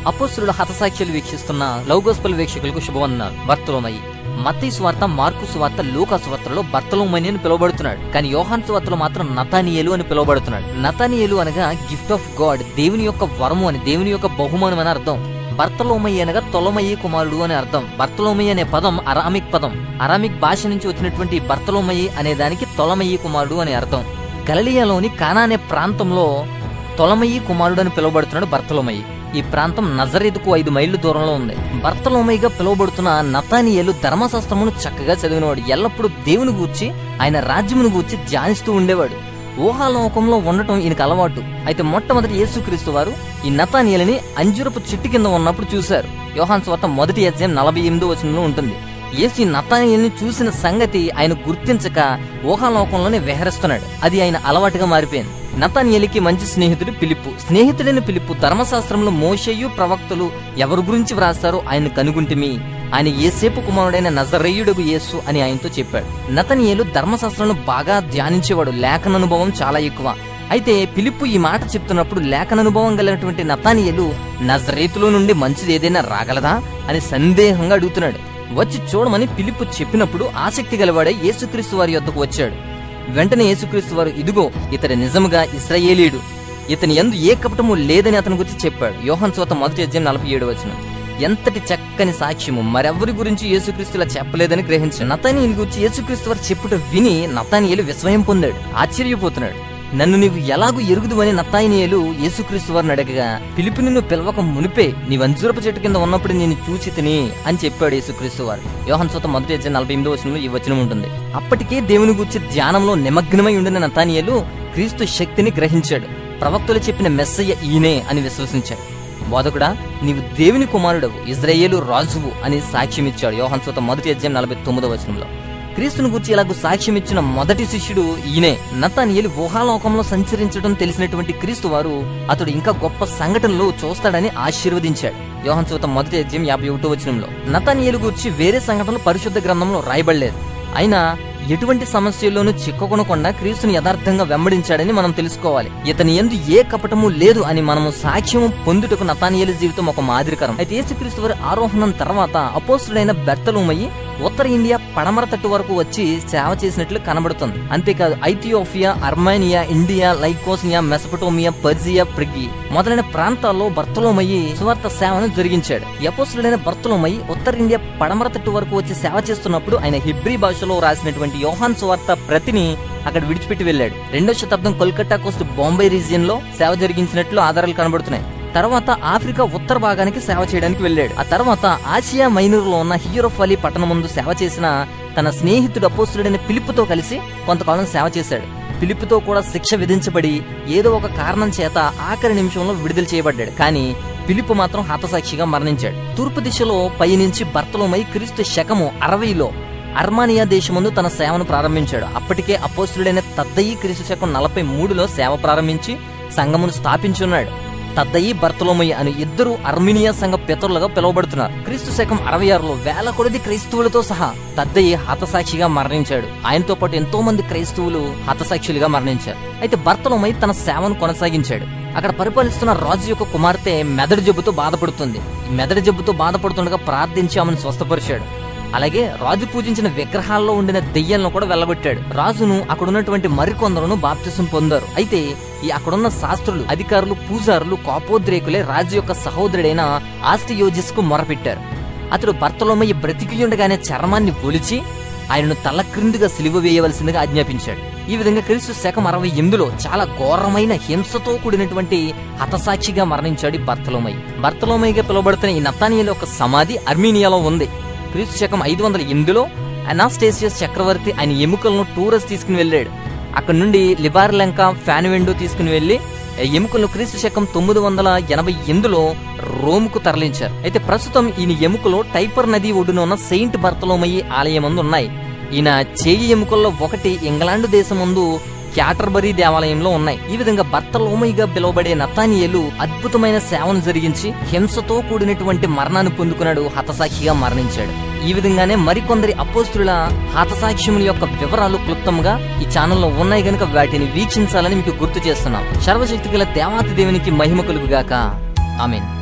అపోస్తలుల హతసాక్ష్యాలు వీక్షిస్తున్న love gospel వీక్షకులకు శుభవందనాలు. బర్తలోమయి మత్తయి సువార్త, మార్కు సువార్త, లూకా సువార్తలో బర్తలోమయి అని పిలువబడుతున్నాడు. కానీ యోహాను సువార్తలో మాత్రం నతానియేలు అని పిలువబడుతున్నాడు. నతానియేలు అనగా గిఫ్ట్ ఆఫ్ గాడ్, దేవుని యొక్క వరము అని, దేవుని యొక్క బహుమానం అని అర్థం. బర్తలోమయి అనగా తొలమయి కుమారుడు అని అర్థం. బర్తలోమయి అనే పదం అరామిక్ పదం. అరామిక్ భాష నుంచి వచ్చినటువంటి బర్తలోమయి అనే దానికి తొలమయి కుమారుడు అని అర్థం. గలిలయలోని కానా అనే ప్రాంతంలో తొలమయి కుమారుడు అని పిలువబడుతున్నాడు బర్తలోమయి. ఈ ప్రాంతం నజరేతుకు 5 మైళ్ళు దూరంలో ఉంది. బర్తలోమయిగా పిలువబడుతున్న నతానియేలు ధర్మశాస్త్రమును చక్కగా చదివినవాడు. ఎల్లప్పుడూ దేవుని గూర్చి, ఆయన రాజ్యమును గూర్చి ధ్యానిస్తూ ఉండేవాడు. ఊహాలోకంలో ఉండటం ఈయనకు అలవాటు. అయితే మొట్టమొదటి యేసుక్రీస్తు వారు ఈ నతానియేలుని అంజూరపు చెట్టు కింద ఉన్నప్పుడు చూశారు. యోహాను సువార్త 1:48 ఉంటుంది. యేసు ఈ నతానియేలుని చూసిన సంగతి ఆయన గుర్తించక ఊహాలోకంలోనే విహరిస్తున్నాడు. అది ఆయన అలవాటుగా మారిపోయింది. నతానియేలుకి మంచి స్నేహితుడు ఫిలిప్పు. స్నేహితుడైన ఫిలిప్పు ధర్మశాస్త్రంలో మోషేయు ప్రవక్తలు ఎవరి గురించి వ్రాస్తారో ఆయన కనుగొంటిమి, ఆయన యేసేపు కుమారుడైన నజరేయుడగు యేసు అని ఆయనతో చెప్పాడు. నతానియేలు ధర్మశాస్త్రంలో బాగా ధ్యానించేవాడు. లేఖన అనుభవం చాలా ఎక్కువ. అయితే ఫిలిప్పు ఈ మాట చెప్తున్నప్పుడు లేఖన అనుభవం కలిగినటువంటి నతానియేలు నజరేతులో నుండి మంచిది ఏదైనా రాగలదా అని సందేహంగా అడుగుతున్నాడు. వచ్చి చూడమని ఫిలిప్పు చెప్పినప్పుడు ఆసక్తి గలవాడే యేసుక్రీస్తు వారి యొద్దకు వచ్చాడు. వెంటనే యేసుక్రీస్తు వారు, ఇదిగో ఇతడు నిజముగా ఇశ్రాయేలీయుడు, ఇతని యందు ఏ కపటము లేదని అతని గురించి చెప్పాడు. యోహాను సువార్త 1:47. ఎంతటి చక్కని సాక్ష్యము! మరెవరి గురించి యేసుక్రీస్తులా చెప్పలేదని గ్రహించాడు. నతానియేలు గురించి యేసుక్రీస్తు వారు చెప్పుట విని నతానియేలు విస్మయం పొందాడు, ఆశ్చర్యపోతున్నాడు. నన్ను నీవు ఎలాగూ ఎరుగుదువని నతానియేలు యేసుక్రీస్తు వారిని అడగగా, ఫిలిప్పు నిన్ను పిలవక మునిపే నీవు అంజూరపు చెట్టు కింద ఉన్నప్పుడు నేను చూచి తిని అని చెప్పాడు యేసుక్రీస్తు వారు. యోహాను సువార్త 1:48 ఈ వచనం ఉంటుంది. అప్పటికే దేవుని గురించి ధ్యానంలో నిమగ్నమై ఉండిన నతానియేలు క్రీస్తు శక్తిని గ్రహించాడు. ప్రవక్తలు చెప్పిన మెస్సయ్య ఈయనే అని విశ్వసించాడు. బోధకుడా, నీవు దేవుని కుమారుడవు, ఇశ్రాయేలు రాజువు అని సాక్ష్యం ఇచ్చాడు. యోహాను సువార్త 1:49. క్రీస్తుని గురించి ఇలాగూ సాక్ష్యం ఇచ్చిన మొదటి శిష్యుడు ఈయనే. నతానియేలు ఊహాలోకంలో సంచరించడం తెలిసినటువంటి క్రీస్తు వారు అతడు ఇంకా గొప్ప సంఘటనలు చూస్తాడని ఆశీర్వదించాడు. యోహాను సువార్త 1:51. నతానియేలు గురించి వేరే సంఘటనలు పరిశుద్ధ గ్రంథంలో రాయబడలేదు. అయినా ఎటువంటి సమస్యల్లోనూ చిక్కుకొనకుండా క్రీస్తుని యథార్థంగా వెంబడించాడని మనం తెలుసుకోవాలి. ఇతని యందు ఏ కపటము లేదు అని మనము సాక్ష్యం పొందుటకు నతానియేలు జీవితం ఒక మాదిరికరం. అయితే యేసుక్రీస్తు వారి ఆరోహణం తర్వాత అపోస్తలుడైన బర్తలోమయి ఉత్తర ఇండియా పడమర తట్టు వరకు వచ్చి సేవ చేసినట్లు కనబడుతుంది. అంతేకాదు ఐథియోపియా, అర్మేనియా, ఇండియా, లైకోసియా, మెసపటోమియా, పర్జియా, ప్రిగి మొదలైన ప్రాంతాల్లో బర్తలోమయి సువార్త సేవను జరిగించాడు. అపోస్తలుడైన బర్తలోమయి ఉత్తర ఇండియా పడమర తట్టు వరకు వచ్చి సేవ చేస్తున్నప్పుడు ఆయన హిబ్రీ భాషలో రాసినటువంటి యోహాను సువార్త ప్రతిని అక్కడ విడిచిపెట్టి వెళ్ళాడు. 2వ శతాబ్దం కోల్కతా కోస్ట్ బాంబే రీజియన్ లో సేవ జరిగించినట్లు ఆధారాలు కనబడుతున్నాయి. తర్వాత ఆఫ్రికా ఉత్తర భాగానికి సేవ చేయడానికి వెళ్ళాడు. ఆ తర్వాత ఆసియా మైనూర్ లో ఉన్న హియరోఫాలి పట్టణం ముందు సేవ చేసిన తన స్నేహితుడు అపోస్తలుడైన ఫిలిప్పుతో కలిసి కొంతకాలం సేవ చేశాడు. ఫిలిప్పుతో కూడా శిక్ష విధించబడి ఏదో ఒక కారణం చేత ఆఖరి నిమిషంలో విడుదల చేయబడ్డాడు. కానీ ఫిలిప్పు మాత్రం హతసాక్షిగా మరణించాడు. తూర్పు దిశలో పయనించి బర్తలోమయి క్రీస్తు శకము 60లో అర్మానియా దేశముందు తన సేవను ప్రారంభించాడు. అప్పటికే అపోస్తలుడైన తద్దయి క్రీస్తు శకం 43లో సేవ ప్రారంభించి సంఘమును స్థాపించున్నాడు. తద్దయి, బర్తలోమయి అని ఇద్దరు అర్మీనియా సంఘ పితరులుగా పిలువబడుతున్నారు. క్రీస్తు శకం 66లో వేల కొలది క్రైస్తవులతో సహా తద్దయి హతసాక్షిగా మరణించాడు. ఆయనతో పాటు ఎంతో మంది క్రైస్తవులు హతసాక్షులుగా మరణించారు. అయితే బర్తలోమయి తన సేవను కొనసాగించాడు. అక్కడ పరిపాలిస్తున్న రాజు యొక్క కుమార్తె మెదడు జబ్బుతో బాధపడుతుంది. మెదడు జబ్బుతో బాధపడుతుండగా ప్రార్థించి ఆమెను స్వస్థపరిచాడు. అలాగే రాజు పూజించిన విగ్రహాల్లో ఉండిన దెయ్యాలను కూడా వెళ్ళగొట్టాడు. రాజును అక్కడున్నటువంటి మరికొందరును బాప్తిసం పొందారు. అయితే ఈ అక్కడున్న శాస్త్రులు, అధికారులు, పూజారులు, కోపోద్రేకులే రాజు యొక్క సహోదరుడైన ఆస్టియోజిస్ కు మొరపెట్టారు. అతడు బర్తలోమయి బ్రతికియుండగానే చర్మాన్ని ఒలిచి ఆయనను తల క్రిందుగా సిలువ వేయవలసిందిగా ఆజ్ఞాపించాడు. ఈ విధంగా క్రీస్తు శకం 68లో చాలా ఘోరమైన హింసతో కూడినటువంటి హతసాక్షిగా మరణించాడు బర్తలోమయి. బర్తలోమయిగా పిలువబడుతున్న ఈ నతానియేలు యొక్క సమాధి అర్మీనియాలో ఉంది. క్రీస్తు శకం 508లో అనాస్టేసియస్ చక్రవర్తి ఆయన ఎముకలను టూరస్ తీసుకుని వెళ్ళాడు. అక్కడ నుండి లిబార్లంక, ఫ్యాన్వెండో తీసుకుని వెళ్లి ఎముకలను క్రీస్తు శకం 988లో రోమ్కు తరలించారు. అయితే ప్రస్తుతం ఈయన ఎముకలో టైపర్ నది ఒడ్డున ఉన్న సెయింట్ బర్తలోమయి ఆలయం ముందు ఉన్నాయి. ఈయన చేయి ఎముకల్లో ఒకటి ఇంగ్లాండ్ దేశం ముందు క్యాటర్బరీ దేవాలయంలో ఉన్నాయి. ఈ విధంగా బర్తలోమయిగా పిలువబడే నతానియేలు అద్భుతమైన సేవను జరిగించి హింసతో కూడినటువంటి మరణాన్ని పొందుకున్నాడు, హతసాక్షిగా మరణించాడు. ఈ విధంగానే మరికొందరి అపోస్తుల హతసాక్ష్యముల యొక్క వివరాలు క్లుప్తంగా ఈ ఛానల్లో ఉన్నాయి గనుక వాటిని వీక్షించాలని మీకు గుర్తు చేస్తున్నాం. సర్వశక్తి గల దేవాతి దేవునికి మహిమ కలుగుగాక. ఆమేన్.